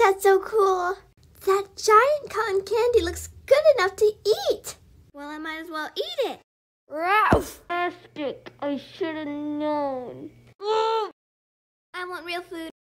That's so cool. That giant cotton candy looks good enough to eat. Well, I might as well eat it. Ralph! Plastic. I should have known. I want real food.